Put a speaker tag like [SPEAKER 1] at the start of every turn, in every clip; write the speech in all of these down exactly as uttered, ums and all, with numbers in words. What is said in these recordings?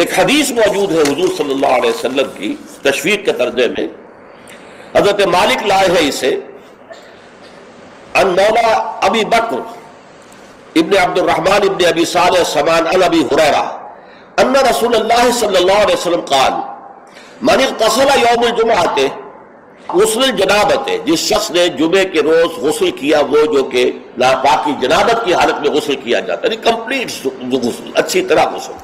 [SPEAKER 1] ایک حدیث موجود ہے حضور صلی اللہ علیہ وسلم کی تشویق کے ترجمے میں، حضرت مالک لائے ہیں اسے ان مولا ابی بکر ابن عبد الرحمن ابن ابی صالح سمان عن ابی ہریرہ ان رسول اللہ صلی اللہ علیہ وسلم قال من اغتسل یوم الجمعۃ غسل الجنابت، جس شخص نے جمعے کے روز غسل کیا، وہ جو کہ ناپاکی جنابت کی حالت میں غسل کیا جاتا ہے، یعنی کمپلیٹ غسل، اچھی طرح غسل،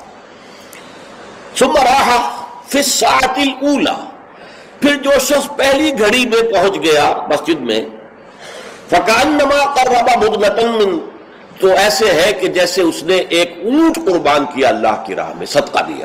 [SPEAKER 1] ثم راح فی الساعۃ الاولی، پھر جو شخص پہلی گھڑی میں پہنچ گیا مسجد میں، فکأنما قرب بدنۃ من، تو ایسے ہے کہ جیسے اس نے ایک اونٹ قربان کیا اللہ کی راہ میں، صدقہ دیا۔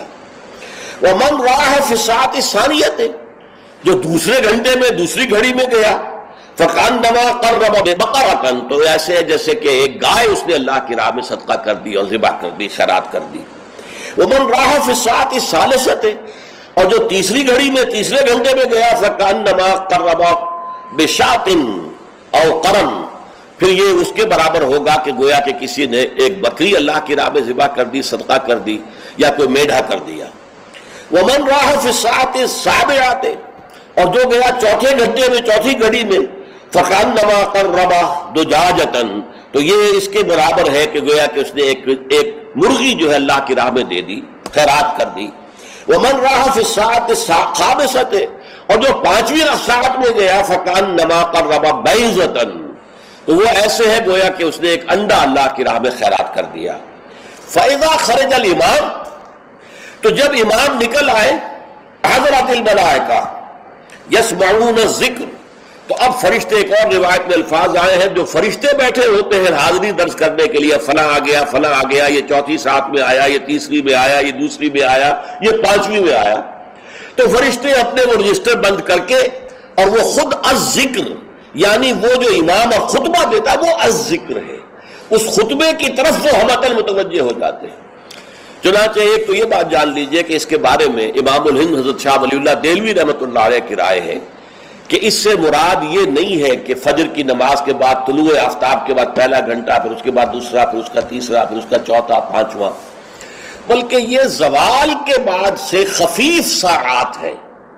[SPEAKER 1] ومن راح فی الساعۃ الثانیۃ، جو دوسرے گھنٹے میں دوسری گھڑی میں گیا، فکأنما قرب بقرۃ، تو ایسے ہے جیسے کہ ایک گائے اس نے اللہ کی راہ میں صدقہ کر دی اور ذبح کر دی، خیرات کر دی۔ ومن راح فی الساعۃ الثالثۃ، اور جو تیسری گھڑی میں تیسرے گھنٹے میں گیا، فکأنما قرب بشاۃ او قرن، پھر یہ اس کے برابر ہوگا کہ گویا کہ کسی نے ایک بکری اللہ کی راہ میں ذبح کر دی، صدقہ کر دی، یا کوئی میڈھا کر دیا۔ ومن راح فی الساعۃ السابعۃ، اور جو گیا چوتھے گھنٹے میں چوتھی گھڑی میں، فکأنما قرب دجاجۃ، تو یہ اس کے برابر ہے کہ گویا کہ اس نے ایک ایک مرغی جو ہے اللہ کی راہ میں دے دی، خیرات کر دی۔ ومن راح فی الساعۃ الخامسۃ، اور جو پانچویں ساعت میں گیا، فکأنما قرب بیضۃ، تو وہ ایسے ہے گویا کہ اس نے ایک انڈا اللہ کی راہ میں خیرات کر دیا۔ فإذا خرج الامام، تو جب امام نکل آئے، حضرت الملائکہ یسمعون الذکر، تو اب فرشتے، ایک اور روایت میں الفاظ آئے ہیں جو فرشتے بیٹھے ہوتے ہیں حاضری درج کرنے کے لیے، فلاں آ گیا، فلاں آ گیا، یہ چوتھی ساتھ میں آیا، یہ تیسری میں آیا، یہ دوسری میں آیا، یہ پانچویں میں آیا، تو فرشتے اپنے وہ رجسٹر بند کر کے، اور وہ خود الذکر، یعنی وہ جو امام اور خطبہ دیتا ہے وہ الذکر ہے، اس خطبے کی طرف وہ ہمتن متوجہ ہو جاتے ہیں۔ چنانچہ ایک تو یہ بات جان لیجئے کہ اس کے بارے میں امام الہند حضرت شاہ ولی اللہ دہلوی رحمۃ اللہ علیہ کی رائے ہے کہ اس سے مراد یہ نہیں ہے کہ فجر کی نماز کے بعد طلوع آفتاب کے بعد پہلا گھنٹہ، پھر اس کے بعد دوسرا، پھر اس کا تیسرا، پھر اس کا چوتھا، پانچواں، بلکہ یہ زوال کے بعد سے خفیف ساعات ہے،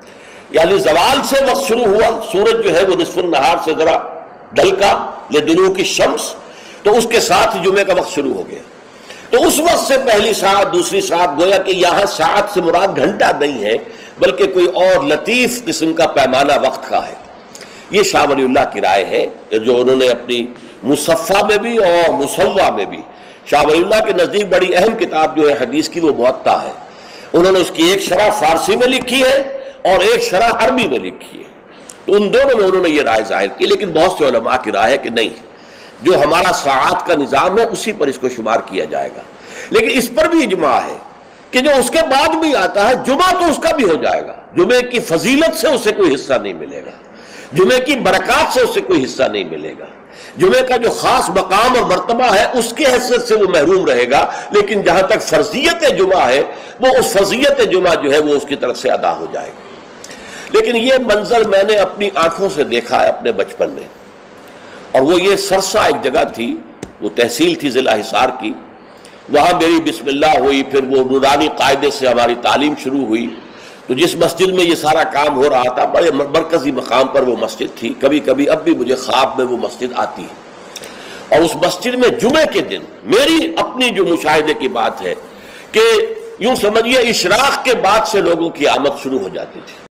[SPEAKER 1] یعنی زوال سے وقت شروع ہوا، سورج جو ہے وہ نصف النہار سے ذرا ڈھلکا لدنو کی شمس، تو اس کے ساتھ جمعے کا وقت شروع ہو گیا، تو اس وقت سے پہلی ساعت، دوسری ساعت، گویا کہ یہاں ساعت سے مراد گھنٹہ نہیں ہے بلکہ کوئی اور لطیف قسم کا پیمانہ وقت کا ہے۔ یہ شاہ ولی اللہ کی رائے ہے جو انہوں نے اپنی مصفہ میں بھی اور مصوہ میں بھی، شاہ ولی اللہ کے نزدیک بڑی اہم کتاب جو ہے حدیث کی وہ موطا ہے، انہوں نے اس کی ایک شرح فارسی میں لکھی ہے اور ایک شرح عربی میں لکھی ہے، تو ان دونوں میں انہوں نے یہ رائے ظاہر کی، لیکن بہت سے علماء کی رائے ہے کہ نہیں، جو ہمارا ساعات کا نظام ہے اسی پر اس کو شمار کیا جائے گا۔ لیکن اس پر بھی اجماع ہے کہ جو اس کے بعد بھی آتا ہے جمعہ تو اس کا بھی ہو جائے گا، جمعے کی فضیلت سے اسے کوئی حصہ نہیں ملے گا، جمعے کی برکات سے اسے کوئی حصہ نہیں ملے گا، جمعے کا جو خاص مقام اور مرتبہ ہے اس کی حیثیت سے وہ محروم رہے گا، لیکن جہاں تک فرضیت جمعہ ہے وہ اس فرضیت جمعہ جو ہے وہ اس کی طرف سے ادا ہو جائے گا۔ لیکن یہ منظر میں نے اپنی آنکھوں سے دیکھا ہے اپنے بچپن میں، اور وہ یہ سرسا ایک جگہ تھی، وہ تحصیل تھی ضلع حصار کی، وہاں میری بسم اللہ ہوئی، پھر وہ نورانی قاعدے سے ہماری تعلیم شروع ہوئی، تو جس مسجد میں یہ سارا کام ہو رہا تھا بڑے مرکزی مقام پر وہ مسجد تھی، کبھی کبھی اب بھی مجھے خواب میں وہ مسجد آتی ہے، اور اس مسجد میں جمعے کے دن میری اپنی جو مشاہدے کی بات ہے کہ یوں سمجھیے اشراق کے بعد سے لوگوں کی آمد شروع ہو جاتی تھی۔